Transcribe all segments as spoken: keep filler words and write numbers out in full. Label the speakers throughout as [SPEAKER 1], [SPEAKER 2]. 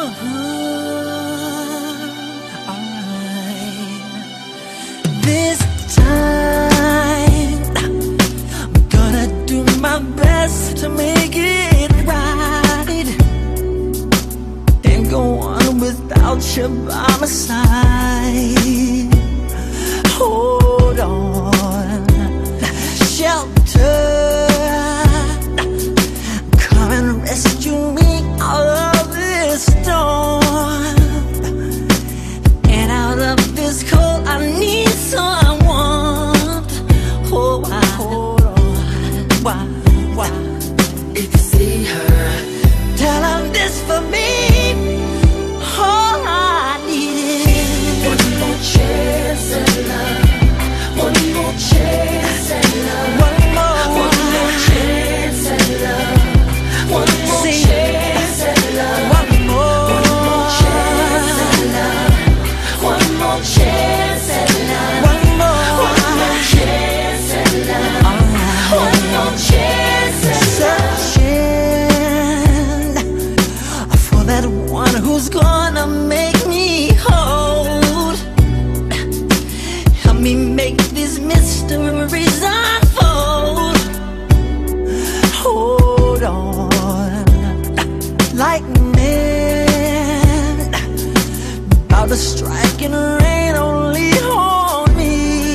[SPEAKER 1] alright. This time I'm gonna do my best to make it right and go on without you by my side. Hold on, shelter, come and rescue me out of this storm and out of this cold. I need someone. Oh, why? Hold on, why? Why? If you see her, tell her this for me. All I need is one more chance at love. One more chance at love. One more, one more chance at love. One more See, chance at love. One more, one more chance at love. One more chance at love. One more, one more chance at love. Right. One more chance at love. Searching for that one who's gonna make me whole. Help me make these mysteries unfold. Hold on, like men about to strike and rain only on me.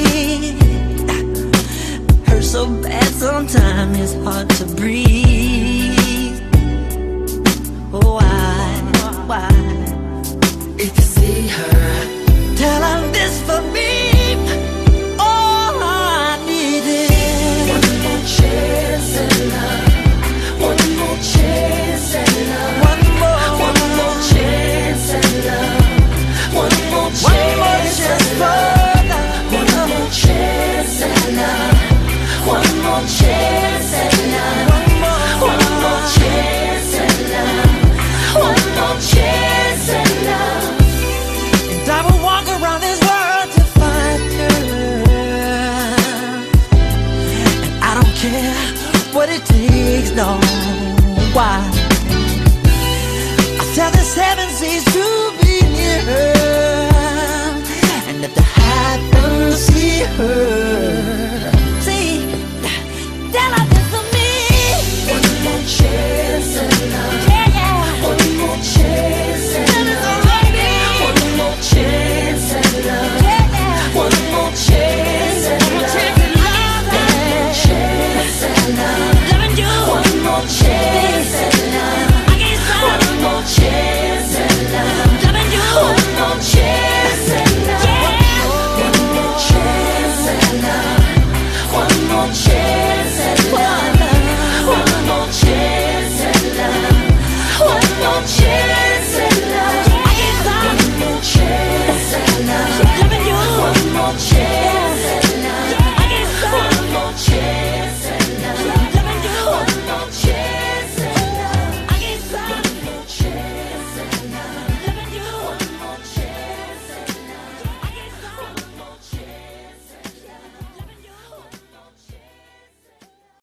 [SPEAKER 1] Hurts so bad sometimes it's hard to breathe. Oh, why, why? If you see her, tell her this for me. All I need is one more chance at love. One more chance at love. One more, one more chance at love. One more chance at love. One more chance at love. One more chance at love. One more chance at love. One more chance at love. And I will walk around this world to find her. And I don't care what it takes, no. Why? I'll tell the seven seas to be near her. And if the heavens see her,